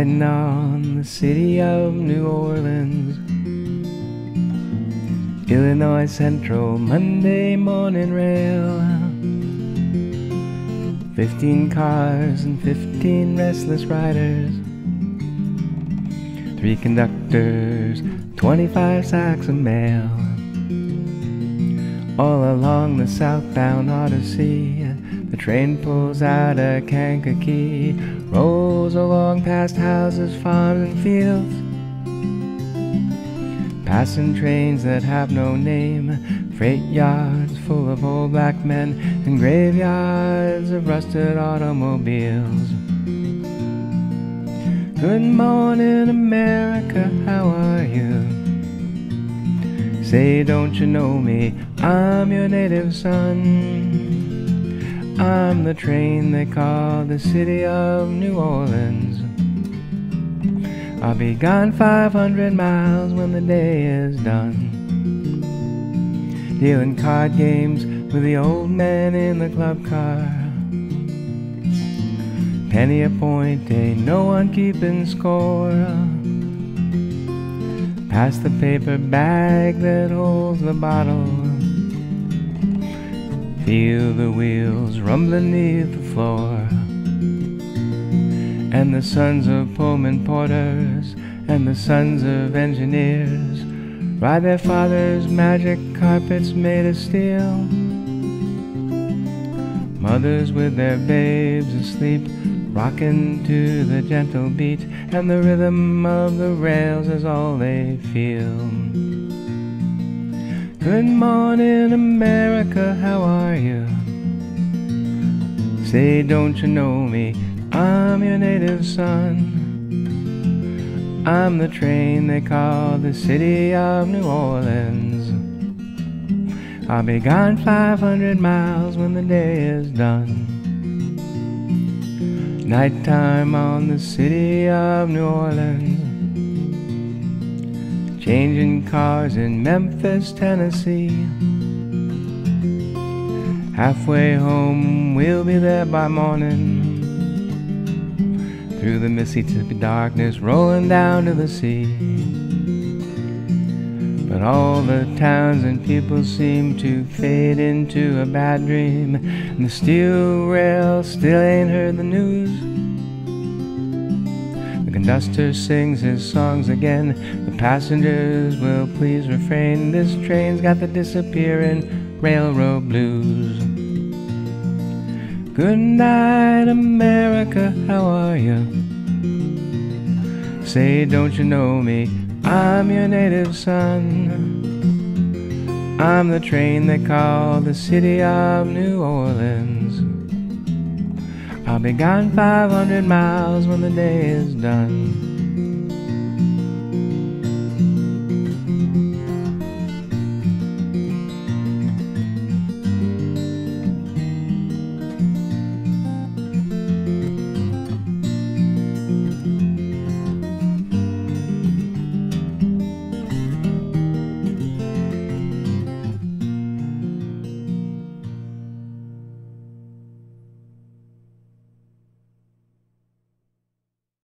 riding on the city of New Orleans, Illinois Central, Monday morning rail. 15 cars and 15 restless riders, 3 conductors, 25 sacks of mail. All along the southbound Odyssey, the train pulls out of Kenkakee, rolls along past houses, farms and fields, passing trains that have no name, freight yards full of old black men, and graveyards of rusted automobiles. Good morning, America, how are you? Say, don't you know me? I'm your native son. I'm the train they call the city of New Orleans. I'll be gone 500 miles when the day is done, dealing card games with the old man in the club car. Penny a point, ain't no one keeping score. Pass the paper bag that holds the bottle, feel the wheels rumbling beneath the floor. And the sons of Pullman porters and the sons of engineers ride their father's magic carpets made of steel. Mothers with their babes asleep, rocking to the gentle beat, and the rhythm of the rails is all they feel. Good morning, America, how are you? Say, don't you know me? I'm your native son. I'm the train they call the city of New Orleans. I'll be gone 500 miles when the day is done. Nighttime on the city of New Orleans, changing cars in Memphis, Tennessee. Halfway home, we'll be there by morning, through the Mississippi darkness, rolling down to the sea. But all the towns and people seem to fade into a bad dream, and the steel rail still ain't heard the news. The conductor sings his songs again, the passengers will please refrain. This train's got the disappearing railroad blues. Good night, America, how are you? Say, don't you know me? I'm your native son. I'm the train they call the city of New Orleans. I'll be gone 500 miles when the day is done.